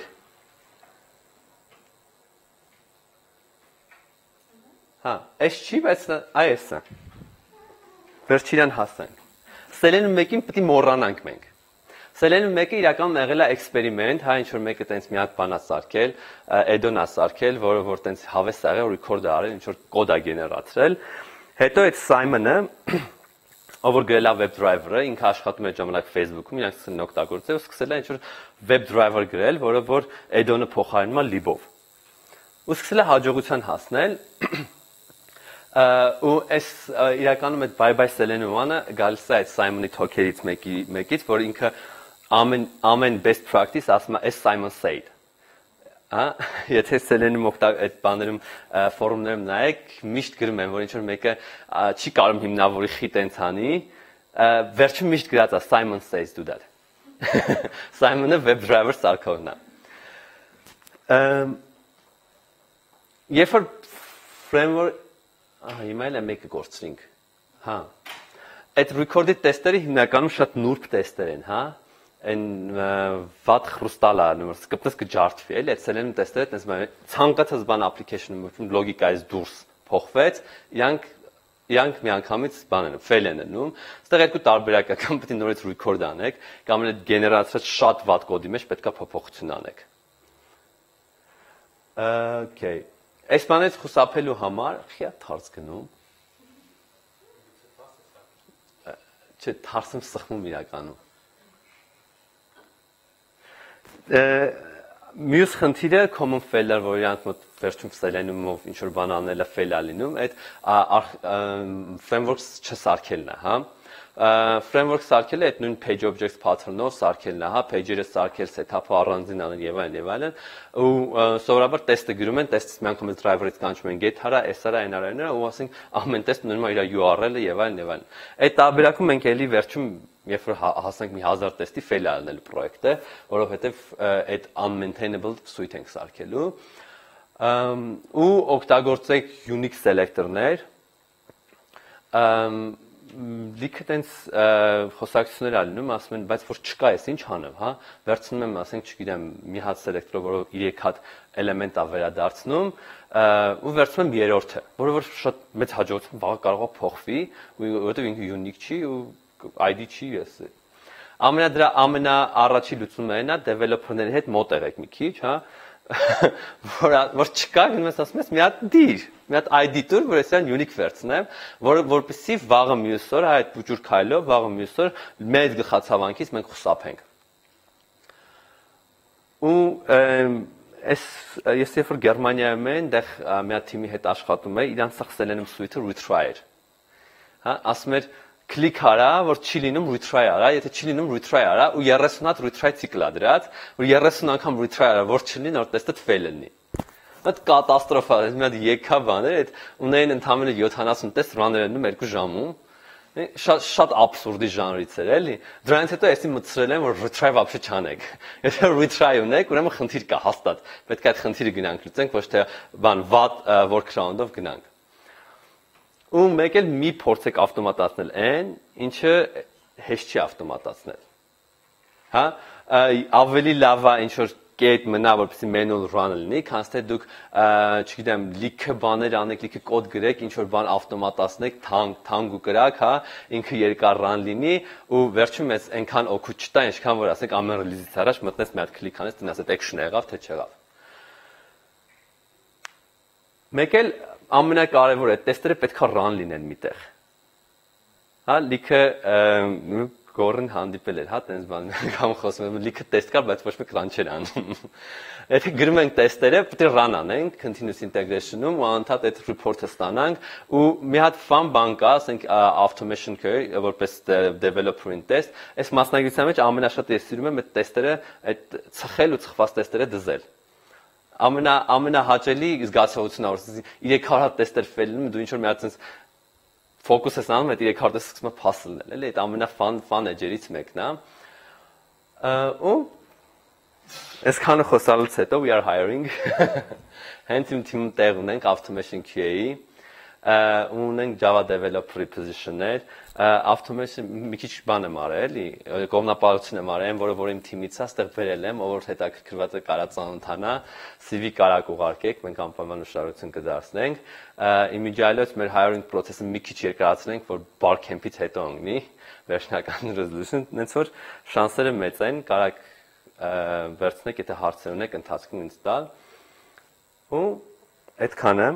Հա, այս չի, բայց այս է։ Վերջինան հասանք։ Selenium մեկին պետք է մոռանանք մենք։ Selenium մեկը իրականում եղել է էքսպերիմենտ, հա, ինչ որ մեկը տենց մի հատ բան է սարքել, add-on է սարքել, որը որ տենց հավես է եղել, record է արել, ինչ որ կոդ է գեներացրել։ Հետո այդ Simon-ը ով որ գրել է WebDriver-ը, ինքը աշխատում է ժամանակ Facebook-ում, իրանք սկսել են օգտագործել ու սկսել է ինչ-որ WebDriver գրել, որը որ add-on-ը փոխարինում է lib-ով։ Ու սկսել է հաջողության հասնել, ու այս իրականում այդ bye-bye Selenium-ը գալիս է այդ Simon-ի token-ից մեկի մեկից, որ ինքը ամեն ամեն best practice ասում է as Simon said։ Հա, եթե Selenium այդ բաներում ֆորումներում նայեք, միշտ գրում են, որ ինչ-որ մեկը չի կարող հիմնավորի խի տենց անի, վերջում միշտ գրած է Simon says do that։ Simon-ը WebDriver սարքողն է։ Երբ որ framework, ահա հիմա էլ մեկը գործրինք, հա, այդ record-ի տեստերը հիմնականում շատ նուրբ տեստեր են, հա, այն վատ խրուստալա, նույնիսկ կպտես կջարդվի, էլի այդ Selenium տեստերը այդպես ցանկացած բան application-ում լոգիկայից դուրս փոխվեց, իրանք իրանք միանգամից բան են, fail են անում։ Այստեղ երկու տարբերակ է, կամ պետք է նորից record անեք, կամ էլ գեներացրած շատ վատ կոդի մեջ պետք է փոփոխություն անեք։ Okay։ Այս բանից խուսափելու համար խիա թարս գնում։ Չէ, թարսում սխմում իրականում։ Մյուս խնդիրը common failure, որ իրանք մոտ վերջում Selenium-ով ինչ որ բան անելը fail է լինում, այդ frameworks չսարքելն է, հա։ framework սարքելը այդ նույն page objects pattern-ով սարքելն է, հա, page-երը սարքել, set-up-ը առանձին անել եւ այլն եւ այլն, ու սովորաբար տեստը գրում են, տեստից մի անգամ driver-ից կանչում են get հարա, s հարա, n հարա, ու ասենք ամեն տեստ ունենում է իր U R L-ը եւ այլն եւ այլն։ Այդ տարբերակում մենք էլի վերջում երբ որ հասանք մի հազար տեստի fail անել պրոյեկտը, որովհետեւ այդ unmaintainable suite ենք սարքելու, ու օգտագործեք unique selector-ներ, լիքը տենց խոսակցություններ ալնում, ասում են, բայց որ չկա էս ինչ անեմ, հա, վերցնում եմ, ասենք, չգիտեմ, մի հատ selector-ով, որով երեք հատ էլեմենտ ա վերադարձնում, ու վերցնում եմ երրորդը, որը որ շատ մեծ հաջողությամբ վաղը կարող է փոխվի, որովհետեւ ինքը unique չի ու I D չի ես։ Ամենա դրա ամենաառաջի լուծումը այն է, developer-ների հետ մոտ եղեք մի քիչ, հա, որ որ չկա, գնում ես ասում ես մի հատ դիր, մի հատ I D տուր, որ այսյան unique վերցնեմ, որը որպեսզի վաղը մյուս օր այդ փուճուր քայլով, վաղը մյուս օր մեր գլխացավանքից մենք խուսափենք։ Ու այս ես երբ որ Գերմանիայում եմ, այնտեղ մի հատ թիմի հետ աշխատում եմ, իրանց սխսել եմ suite-ը retry-էր։ Հա, ասում էր click արա, որ չի լինում retry արա, եթե չի լինում retry արա, ու երեսուն հատ retry ցիկլ ա դրած, որ երեսուն անգամ retry արա, որ չլինի, որ տեստը fail լինի։ Այդ կատաստրոֆա, մի հատ եկա բաներ, այդ ունեին ընդամենը յոթանասուն տեստ run-եր անում երկու ժամում։ Շատ շատ абսուրդի ժանրից էր, էլի։ Դրանից հետո էսի մտցրել եմ, որ retry вообще չանեք։ Եթե retry ունեք, ուրեմն խնդիր կա հաստատ։ Պետք է այդ խնդիրը գնանք լուծենք, ոչ թե բան վատ workaround-ով գնանք։ Ու մեկ էլ մի փորձեք ավտոմատացնել այն, ինչը հեշտ չի ավտոմատացնել։ Հա, ավելի լավ է ինչ որ կետ մնա, որպեսզի manual run-ը լինի, քան թե դուք, չգիտեմ, լիքը բաներ անեք, լիքը կոդ գրեք, ինչ որ բան ավտոմատացնեք, թանկ, թանկ ու կրակ, հա, ինքը երկար run լինի, ու վերջում ես այնքան օգուտ չտա, ինչքան որ ասենք ամեն release-ից առաջ մտնես մի հատ click անես, տնես այդ action եղավ, թե չեղավ։ Մեկ էլ ամենակարևորը տեստերը պետքա run լինեն միտեղ։ Հա, լիքը գորն հանդիպել էր, հա, տենց բան, կամ խոսում եմ, լիքը տեստ կար, բայց ոչ մեկ run չէր անում։ Եթե գրում ենք տեստերը, պետք է run անենք continuous integration-ում ու անընդհատ այդ report-ը ստանանք ու մի հատ fun բան կա, ասենք automation key, որպես developer-ին տեստ, այս մասնագիտության մեջ ամենաշատը ես սիրում եմ այդ տեստերը, այդ ծխել ու ծխված տեստերը դզել։ Ամենա ամենահաճելի զգացողությունն է, որ երեք հարյուր հատ տեստեր ֆեյլում, դու ինչ որ մի հատ sense ֆոկուս ես անում, այդ երեք հարյուր տեստը սկսում է փասլնել, էլի, այդ ամենաֆան ֆան էջերից մեկն է։ Ու այսքանը խոսալուց հետո we are hiring։ Հենց իմ թիմում տեղ ունենք automation Q A-ի, ունենք Java developer position-ներ, automation մի քիչ բան եմ արել, էլի, կողմնապահություն եմ արել, որը որ իմ թիմից է, այստեղ բերել եմ, ով որ հետաքրքրված է կարա ծանոթանա, C V կարակ ուղարկեք, մենք անպայման ուշադրություն կդարձնենք։ Իմիջիայլոց մեր hiring process-ը մի քիչ երկարացնենք, որ barcamp-ից հետո ընկնի, վերջնական resolution, այնց որ շանսերը մեծ են, կարակ վերցնեք, եթե հարցեր ունեք, ընթացքում ինձ տալ։ Ու այդքանը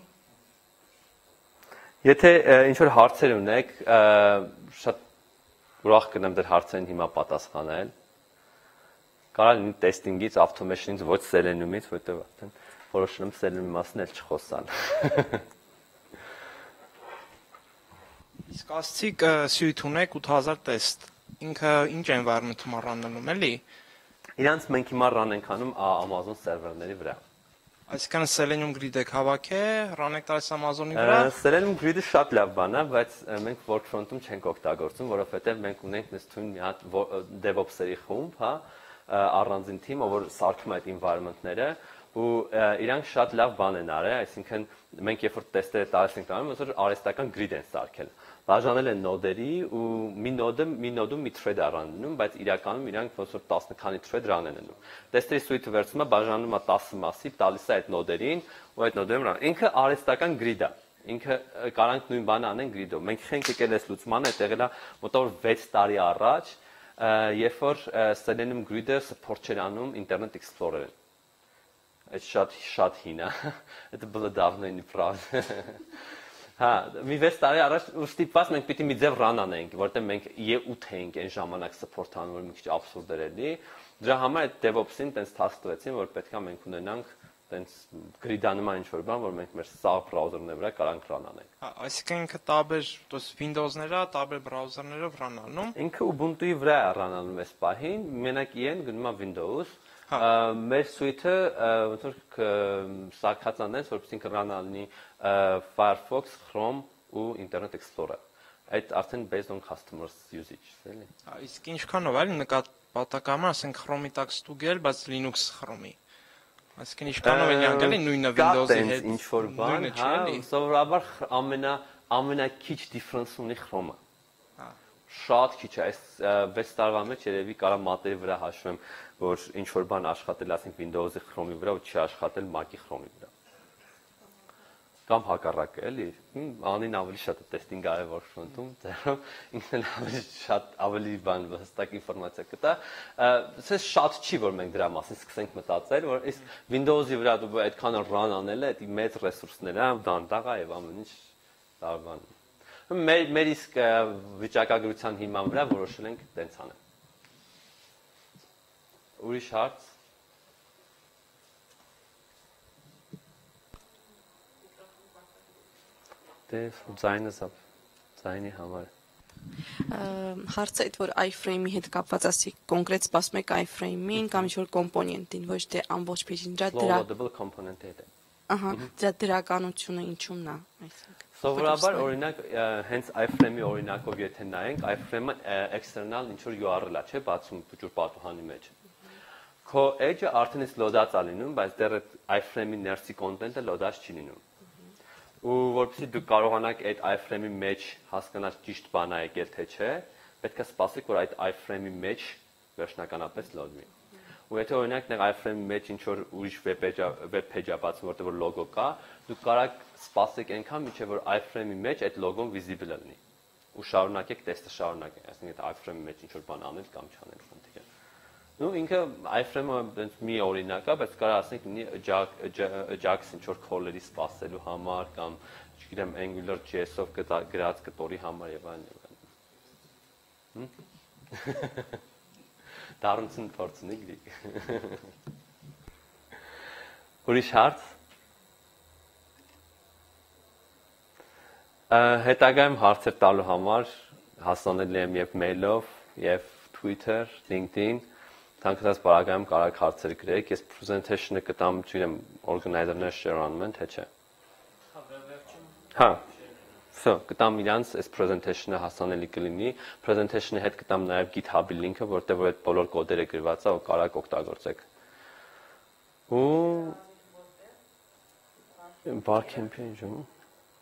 Եթե ինչ որ հարցեր ունեք, շատ ուրախ կնեմ դեր հարցերին հիմա պատասխանել։ Կարա լինի տեստինգից, automation-ից, ոչ Selenium-ից, որտեղ արդեն որոշում եմ Selenium-ի մասին էլ չխոսալ։ Իսկ ասցիք suite ունեք ութ հազար տեստ։ Ինքը ինչ environment-ում առանցնում էլի։ Իրանց մենք հիմա run ենք անում Amazon server-ների վրա։ Այսինքն Selenium Grid եք հավաքել, run եք տալիս Amazon-ի վրա։ Selenium Grid-ը շատ լավ բան է, բայց մենք workfront-ում չենք օգտագործում, որովհետև մենք ունենք նույն թույն մի հատ DevOps-երի խումբ, հա, առանձին թիմ, ով որ սարքում է այդ environment-ները, ու իրանք շատ լավ բան են արել, այսինքն մենք երբ որ տեստերը տալիս ենք տանում, ոնց որ արհեստական grid են սարքել։ Բաժանել են նոդերի ու մի նոդը մի նոդում մի thread առանցնում, բայց իրականում իրանք ոնց որ տասը քանի thread run են անում։ Տեստերի suite-ը վերցնում է, բաժանում է տասը մասի, տալիս է այդ նոդերին, ու այդ նոդերում run։ Ինքը արհեստական grid է։ Ինքը կարանք նույն բանը անեն grid-ով։ Մենք խենք եկել այս լուծմանը, այդ եղել է մոտավոր վեց տարի առաջ, երբ որ Selenium Grid-ը support չէր անում Internet Explorer-ին։ Այդ շատ շատ հին է։ Это было давно и неправда։ Հա, մի վեց տարի առաջ ու ստիպված մենք պիտի մի ձև run անենք, որտեղ մենք E ութ էինք այն ժամանակ support անում, որ մի քիչ absurd էր էլի։ Դրա համար այդ DevOps-ին տենց task տվեցին, որ պետքա մենք ունենանք տենց գրիդանման ինչ որ բան, որ մենք մեր սաղ բրաուզերների վրա կարանք run անենք։ Այսինքն ինքը տարբեր, то есть Windows-ները, տարբեր բրաուզերներով run անում։ Ինքը Ubuntu-ի վրա է run անում այս պահին, մենակ իրեն գնում է Windows։ Մեր suite-ը ոնց որ սարքած անես, որպեսզի ինքը run անի Firefox, Chrome ու Internet Explorer։ Այդ արդեն based on customers usage, էլի։ Իսկ ինչքանով էլի նկատողական, ասենք Chrome-ի տակ ստուգել, բայց Linux Chrome-ի։ Այսինքն ինչքանով են յանգալի նույնը Windows-ի հետ։ Ինչ որ բան, հա, սովորաբար ամենա ամենակիչ difference ունի Chrome-ը։ Հա։ Շատ քիչ է, այս վեց տարվա մեջ երևի կարա մատերի վրա հաշվեմ, որ ինչ որ բան աշխատել, ասենք Windows-ի Chrome-ի վրա ու չի աշխատել Mac-ի Chrome-ի վրա։ Կամ հակառակը, էլի, անին ավելի շատ է տեստինգ արել որ ֆրոնտում, դեռ ինքն էլ ավելի շատ ավելի բան հստակ ինֆորմացիա կտա։ Սես շատ չի որ մենք դրա մասին սկսենք մտածել, որ այս Windows-ի վրա դու այդքան run անելը, դա մեծ ռեսուրսներ է, դանդաղ է եւ ամեն ինչ տարբան։ Մեր մեր իսկ վիճակագրության հիման վրա որոշել ենք տենց անել։ Ուրիշ հարց։ Ձայնս ապ, ձայնի համար։ Հարցը այդ որ iframe-ի հետ կապված ասի կոնկրետ սպասում եք iframe-ին կամ ինչ-որ կոմպոնենտին, ոչ թե ամբողջ page-ին դրա դրա loadable component-ի հետ է։ Ահա, դրա դրականությունը ինչու՞մն է, այսինքն։ Սովորաբար օրինակ հենց iframe-ի օրինակով եթե նայենք, iframe-ը external ինչ-որ U R L է, չէ՞, բացում ջուր պատուհանի մեջ։ Քո edge-ը արդեն իսկ load-ած է լինում, բայց դեռ iframe-ի ներսի content-ը load-ած չի լինում։ Ու որպեսզի դուք կարողանաք այդ iframe-ի մեջ հասկանալ ճիշտ բան է եկել թե չէ, պետք է սպասեք, որ այդ iframe-ի մեջ վերջնականապես load-վի։ Ու եթե օրինակ ներ iframe-ի մեջ ինչ որ ուրիշ web page-ա բացում, որտեղ որ logo կա, դուք կարող սպասեք այնքան, մինչև որ iframe-ի մեջ այդ logo-ն visible լինի։ Ու շարունակեք տեստը շարունակեք, այսինքն այդ iframe-ի մեջ ինչ որ բան անել կամ չանել ֆոնտիկը։ Ну ինքը iframe-ը այնց մի օրինակ է, բայց կարող ասենք լինի Ajax ինչ որ call-երի սպասելու համար կամ չգիտեմ Angular J S-ով գրած կտորի համար եւ այլն եւ այլն։ Դառնցին փորձնի գլիկ։ Ուրիշ հարց։ Հետագայում հարցեր տալու համար հասանելի եմ եւ mail-ով եւ Twitter, LinkedIn Թանկացած բարակայում կարակ հարցեր գրեք, ես presentation-ը կտամ, չգիտեմ, organizer-ներ share անում են, թե չէ։ Հա, վсё, կտամ իրանց այս presentation-ը հասանելի կլինի, presentation-ի հետ կտամ նաև GitHub-ի link-ը, որտեղ որ այդ բոլոր կոդերը գրված է, ու կարակ օգտագործեք։ Ու Barcamp-ի ինչ է։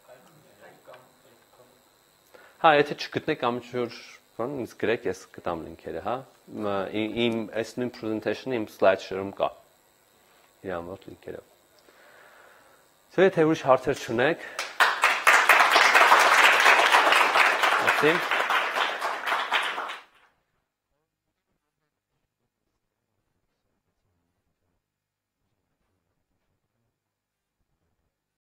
Հա, եթե չգտնեք ամիջոր բան, ինձ գրեք, ես կտամ link-երը, հա։ Իմ այս նույն presentation-ը իմ slide-share-ում կա։ Իր ամբողջ link-երով։ Սա եթե ուրիշ հարցեր չունեք։ Ասեմ